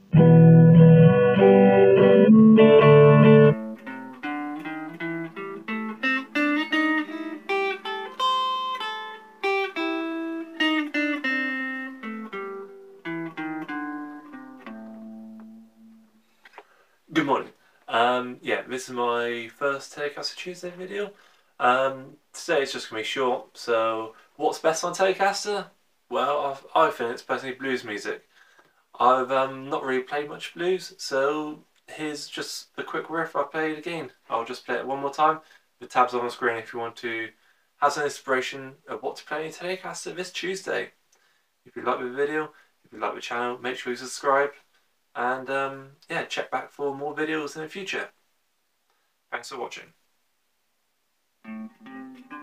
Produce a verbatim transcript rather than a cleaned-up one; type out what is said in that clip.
Good morning. Um, yeah, this is my first Telecaster Tuesday video. Um, today it's just going to be short, so what's best on Telecaster? Well, I've, I think it's personally blues music. I've um, not really played much blues, so here's just the quick riff I played again. I'll just play it one more time. The tabs on the screen if you want to have some inspiration of what to play in Telecaster this Tuesday. If you like the video, if you like the channel, make sure you subscribe. And um, yeah, check back for more videos in the future. Thanks for watching.